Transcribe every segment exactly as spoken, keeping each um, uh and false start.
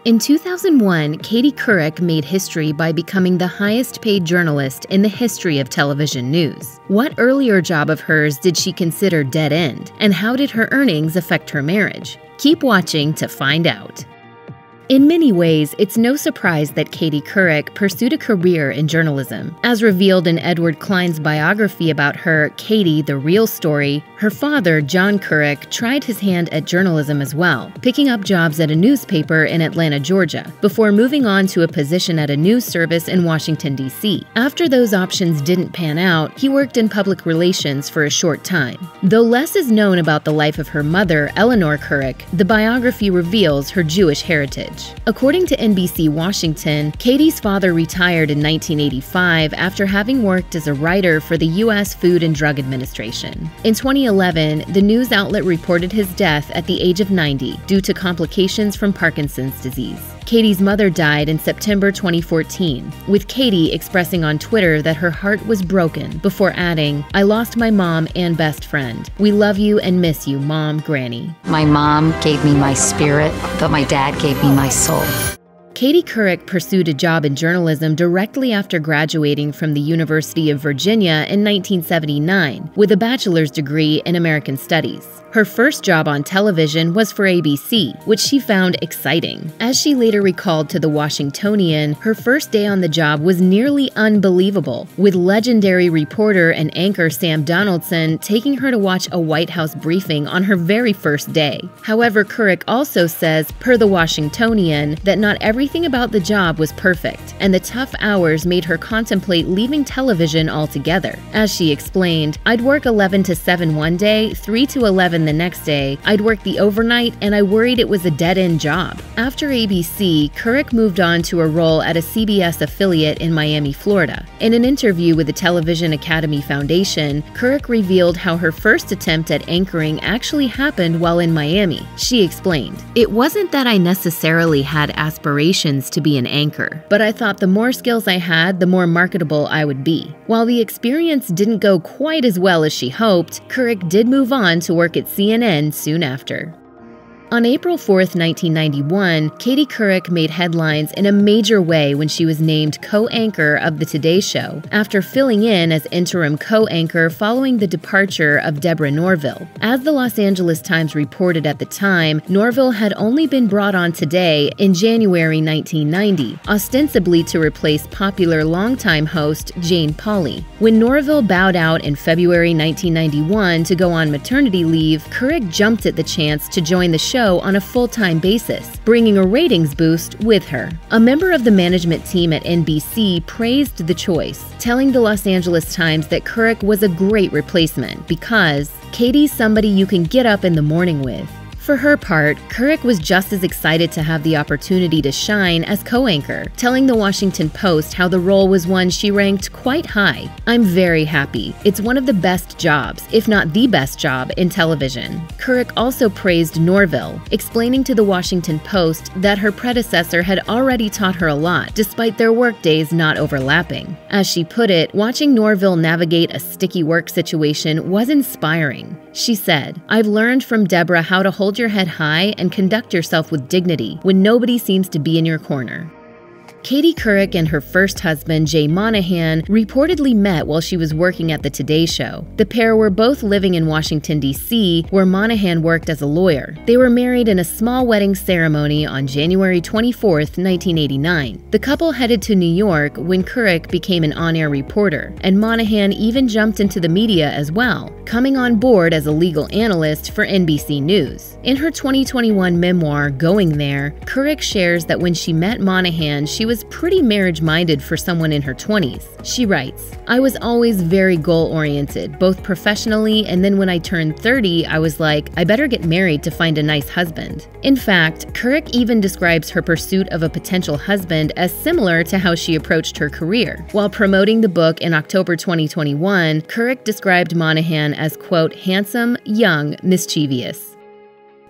In two thousand one, Katie Couric made history by becoming the highest-paid journalist in the history of television news. What earlier job of hers did she consider dead-end, and how did her earnings affect her marriage? Keep watching to find out. In many ways, it's no surprise that Katie Couric pursued a career in journalism. As revealed in Edward Klein's biography about her, Katie, the Real Story, her father, John Couric, tried his hand at journalism as well, picking up jobs at a newspaper in Atlanta, Georgia, before moving on to a position at a news service in Washington, D C After those options didn't pan out, he worked in public relations for a short time. Though less is known about the life of her mother, Eleanor Couric, the biography reveals her Jewish heritage. According to N B C Washington, Katie's father retired in nineteen eighty-five after having worked as a writer for the U S Food and Drug Administration. In twenty eleven, the news outlet reported his death at the age of ninety due to complications from Parkinson's disease. Katie's mother died in September twenty fourteen, with Katie expressing on Twitter that her heart was broken before adding, "I lost my mom and best friend. We love you and miss you, Mom, Granny." My mom gave me my spirit, but my dad gave me my soul. Katie Couric pursued a job in journalism directly after graduating from the University of Virginia in nineteen seventy-nine with a bachelor's degree in American Studies. Her first job on television was for A B C, which she found exciting. As she later recalled to The Washingtonian, her first day on the job was nearly unbelievable, with legendary reporter and anchor Sam Donaldson taking her to watch a White House briefing on her very first day. However, Couric also says, per The Washingtonian, that not everything about the job was perfect, and the tough hours made her contemplate leaving television altogether. As she explained, "I'd work eleven to seven one day, three to eleven the next day, I'd work the overnight, and I worried it was a dead-end job." After A B C, Couric moved on to a role at a C B S affiliate in Miami, Florida. In an interview with the Television Academy Foundation, Couric revealed how her first attempt at anchoring actually happened while in Miami. She explained, "It wasn't that I necessarily had aspirations to be an anchor, but I thought the more skills I had, the more marketable I would be." While the experience didn't go quite as well as she hoped, Couric did move on to work at C N N soon after. On April fourth, nineteen ninety-one, Katie Couric made headlines in a major way when she was named co-anchor of The Today Show, after filling in as interim co-anchor following the departure of Deborah Norville. As the Los Angeles Times reported at the time, Norville had only been brought on Today in January nineteen ninety, ostensibly to replace popular longtime host Jane Pauley. When Norville bowed out in February nineteen ninety-one to go on maternity leave, Couric jumped at the chance to join the show on a full-time basis, bringing a ratings boost with her. A member of the management team at N B C praised the choice, telling the Los Angeles Times that Couric was a great replacement because Katie's somebody you can get up in the morning with. For her part, Couric was just as excited to have the opportunity to shine as co-anchor, telling The Washington Post how the role was one she ranked quite high. "I'm very happy. It's one of the best jobs, if not the best job, in television." Couric also praised Norville, explaining to The Washington Post that her predecessor had already taught her a lot, despite their workdays not overlapping. As she put it, watching Norville navigate a sticky work situation was inspiring. She said, "I've learned from Deborah how to hold your head high and conduct yourself with dignity when nobody seems to be in your corner." Katie Couric and her first husband, Jay Monahan, reportedly met while she was working at The Today Show. The pair were both living in Washington, D C, where Monahan worked as a lawyer. They were married in a small wedding ceremony on January twenty-fourth, nineteen eighty-nine. The couple headed to New York when Couric became an on-air reporter, and Monahan even jumped into the media as well, coming on board as a legal analyst for N B C News. In her twenty twenty-one memoir, Going There, Couric shares that when she met Monahan, she was was pretty marriage-minded for someone in her twenties. She writes, "I was always very goal-oriented, both professionally, and then when I turned thirty, I was like, I better get married to find a nice husband." In fact, Couric even describes her pursuit of a potential husband as similar to how she approached her career. While promoting the book in October twenty twenty-one, Couric described Monahan as, quote, "handsome, young, mischievous."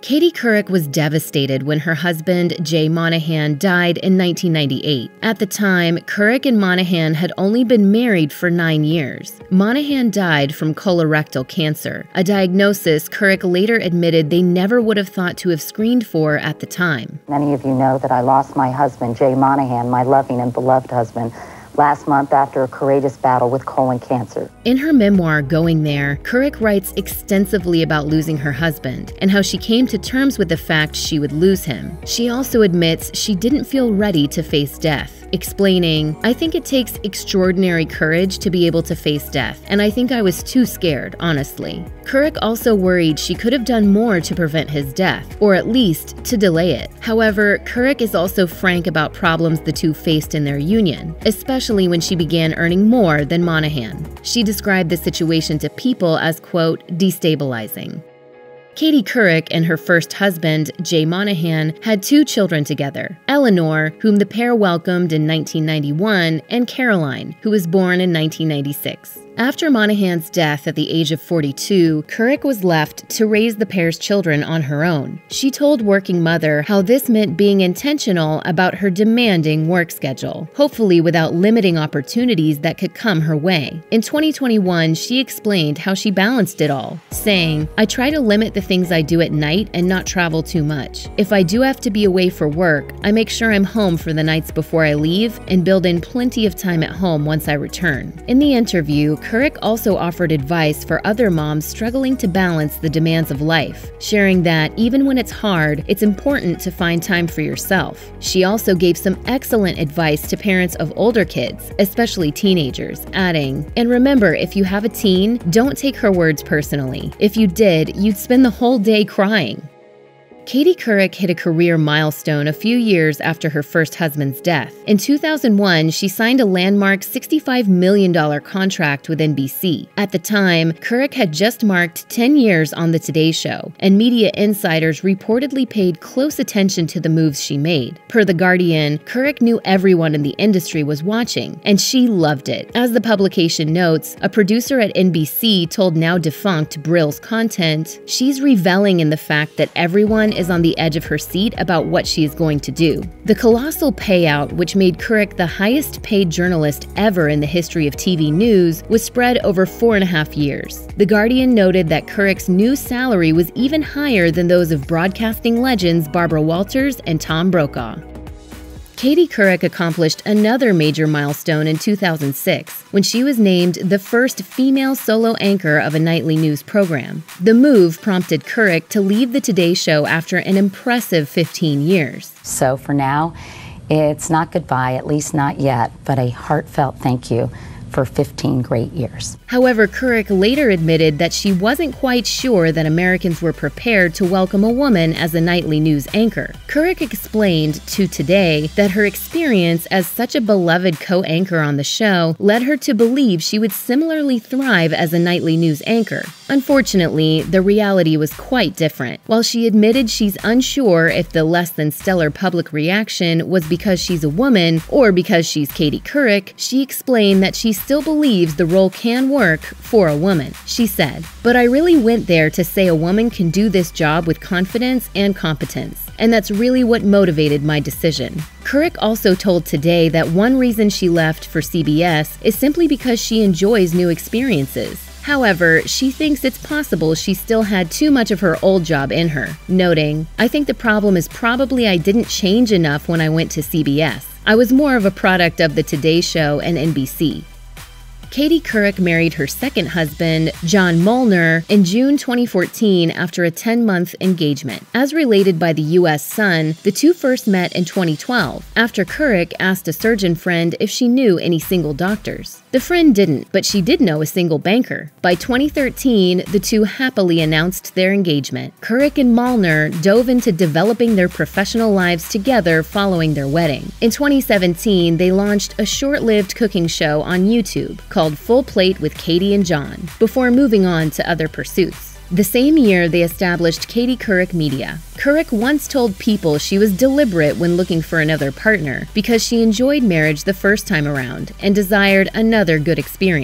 Katie Couric was devastated when her husband, Jay Monahan, died in nineteen ninety-eight. At the time, Couric and Monahan had only been married for nine years. Monahan died from colorectal cancer, a diagnosis Couric later admitted they never would have thought to have screened for at the time. Many of you know that I lost my husband, Jay Monahan, my loving and beloved husband, last month after a courageous battle with colon cancer. In her memoir, Going There, Couric writes extensively about losing her husband and how she came to terms with the fact she would lose him. She also admits she didn't feel ready to face death, explaining, "I think it takes extraordinary courage to be able to face death, and I think I was too scared, honestly." Couric also worried she could have done more to prevent his death, or at least to delay it. However, Couric is also frank about problems the two faced in their union, especially when she began earning more than Monahan. She described the situation to People as, quote, destabilizing. Katie Couric and her first husband, Jay Monahan, had two children together, Eleanor, whom the pair welcomed in nineteen ninety-one, and Caroline, who was born in nineteen ninety-six. After Monahan's death at the age of forty-two, Couric was left to raise the pair's children on her own. She told Working Mother how this meant being intentional about her demanding work schedule, hopefully without limiting opportunities that could come her way. In twenty twenty-one, she explained how she balanced it all, saying, "I try to limit the things I do at night and not travel too much. If I do have to be away for work, I make sure I'm home for the nights before I leave and build in plenty of time at home once I return." In the interview, Couric also offered advice for other moms struggling to balance the demands of life, sharing that even when it's hard, it's important to find time for yourself. She also gave some excellent advice to parents of older kids, especially teenagers, adding, "And remember, if you have a teen, don't take her words personally. If you did, you'd spend the whole day crying." Katie Couric hit a career milestone a few years after her first husband's death. In two thousand one, she signed a landmark sixty-five million dollars contract with N B C. At the time, Couric had just marked ten years on The Today Show, and media insiders reportedly paid close attention to the moves she made. Per The Guardian, Couric knew everyone in the industry was watching, and she loved it. As the publication notes, a producer at N B C told now-defunct Brill's Content, "She's reveling in the fact that everyone is on the edge of her seat about what she is going to do." The colossal payout, which made Couric the highest paid journalist ever in the history of T V news, was spread over four and a half years. The Guardian noted that Couric's new salary was even higher than those of broadcasting legends Barbara Walters and Tom Brokaw. Katie Couric accomplished another major milestone in two thousand six, when she was named the first female solo anchor of a nightly news program. The move prompted Couric to leave The Today Show after an impressive fifteen years. So for now, it's not goodbye, at least not yet, but a heartfelt thank you for fifteen great years. However, Couric later admitted that she wasn't quite sure that Americans were prepared to welcome a woman as a nightly news anchor. Couric explained to Today that her experience as such a beloved co-anchor on the show led her to believe she would similarly thrive as a nightly news anchor. Unfortunately, the reality was quite different. While she admitted she's unsure if the less than stellar public reaction was because she's a woman or because she's Katie Couric, she explained that she still believes the role can work for a woman. She said, "But I really went there to say a woman can do this job with confidence and competence, and that's really what motivated my decision." Couric also told Today that one reason she left for C B S is simply because she enjoys new experiences. However, she thinks it's possible she still had too much of her old job in her, noting, "I think the problem is probably I didn't change enough when I went to C B S. I was more of a product of The Today Show and N B C." Katie Couric married her second husband, John Molnar, in June twenty fourteen after a ten-month engagement. As related by the U S Sun, the two first met in twenty twelve, after Couric asked a surgeon friend if she knew any single doctors. The friend didn't, but she did know a single banker. By twenty thirteen, the two happily announced their engagement. Couric and Molnar dove into developing their professional lives together following their wedding. In twenty seventeen, they launched a short-lived cooking show on YouTube called called Full Plate with Katie and John, before moving on to other pursuits. The same year, they established Katie Couric Media. Couric once told People she was deliberate when looking for another partner because she enjoyed marriage the first time around and desired another good experience.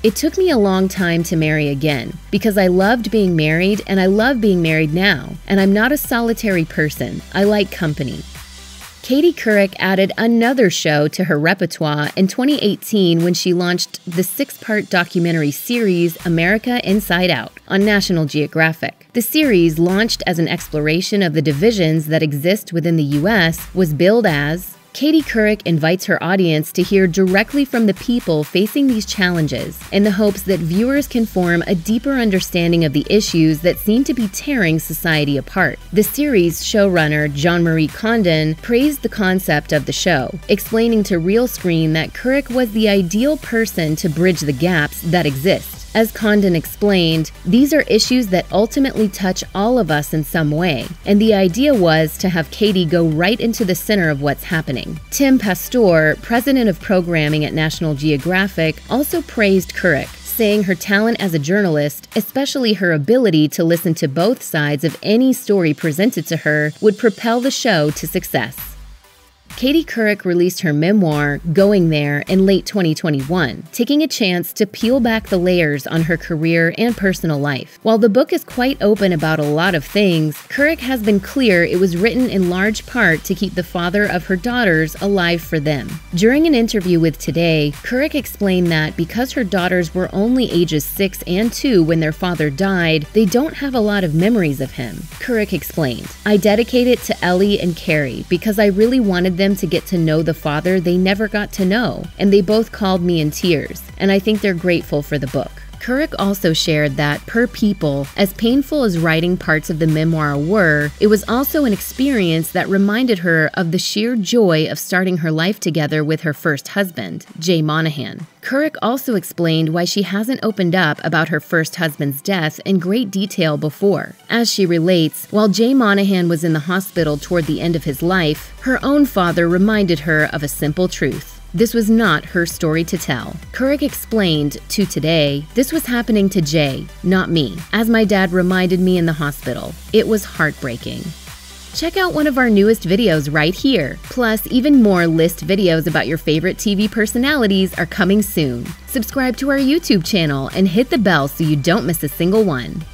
It took me a long time to marry again because I loved being married and I love being married now, and I'm not a solitary person. I like company. Katie Couric added another show to her repertoire in twenty eighteen when she launched the six-part documentary series America Inside Out on National Geographic. The series, launched as an exploration of the divisions that exist within the U S, was billed as Katie Couric invites her audience to hear directly from the people facing these challenges in the hopes that viewers can form a deeper understanding of the issues that seem to be tearing society apart. The series showrunner Jean-Marie Condon praised the concept of the show, explaining to Realscreen that Couric was the ideal person to bridge the gaps that exist. As Condon explained, these are issues that ultimately touch all of us in some way, and the idea was to have Katie go right into the center of what's happening. Tim Pastor, president of programming at National Geographic, also praised Couric, saying her talent as a journalist, especially her ability to listen to both sides of any story presented to her, would propel the show to success. Katie Couric released her memoir, Going There, in late twenty twenty-one, taking a chance to peel back the layers on her career and personal life. While the book is quite open about a lot of things, Couric has been clear it was written in large part to keep the father of her daughters alive for them. During an interview with Today, Couric explained that because her daughters were only ages six and two when their father died, they don't have a lot of memories of him. Couric explained, "I dedicate it to Ellie and Carrie because I really wanted them to get to know the father they never got to know, and they both called me in tears, and I think they're grateful for the book." Couric also shared that, per People, as painful as writing parts of the memoir were, it was also an experience that reminded her of the sheer joy of starting her life together with her first husband, Jay Monahan. Couric also explained why she hasn't opened up about her first husband's death in great detail before. As she relates, while Jay Monahan was in the hospital toward the end of his life, her own father reminded her of a simple truth. This was not her story to tell. Couric explained to Today, "This was happening to Jay, not me, as my dad reminded me in the hospital. It was heartbreaking." Check out one of our newest videos right here. Plus, even more list videos about your favorite T V personalities are coming soon. Subscribe to our YouTube channel and hit the bell so you don't miss a single one.